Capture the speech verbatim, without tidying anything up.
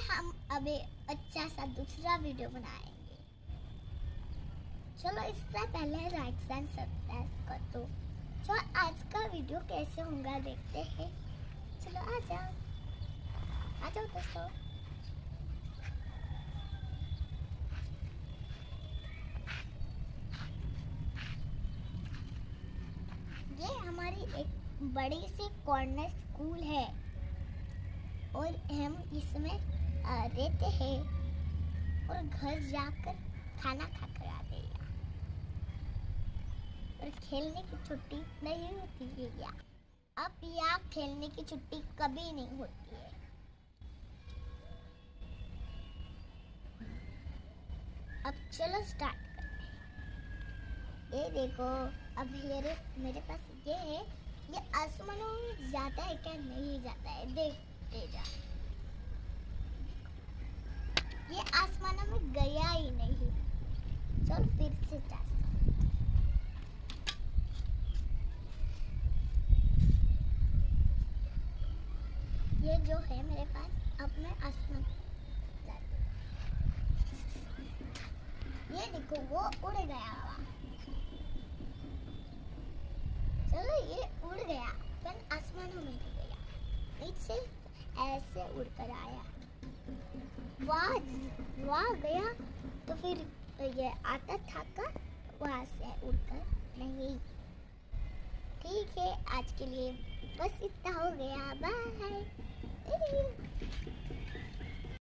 हम अभी अच्छा सा दूसरा वीडियो बनाएंगे। चलो इससे पहले लाइक एंड सब्सक्राइब कर दो। चलो आज का वीडियो कैसे होगा देखते हैं। चलो आ जाओ आ जाओ दोस्तों। ये हमारी एक बड़ी सी कॉर्नर स्कूल है और हम इसमें रहते हैं और घर जाकर खाना खा कर आते हैं और खेलने की छुट्टी नहीं होती है क्या? अब यहाँ खेलने की छुट्टी कभी नहीं होती है। अब चलो स्टार्ट करते हैं। ये देखो अब ये मेरे पास ये है, ये आसमानों में जाता है क्या? नहीं जाता है, देखते जा। ये आसमानों में गया ही नहीं। चल फिर से जा। ये जो है मेरे पास, अब मैं आसमान जाती हूँ। ये देखो वो उड़ गया। चलो ये उड़ गया पर आसमानों में नहीं गया, नीचे ऐसे उड़कर आया। वहाँ वहाँ गया तो फिर ये आता था का वहाँ से उड़कर नहीं। ठीक है, आज के लिए बस इतना हो गया। बाय।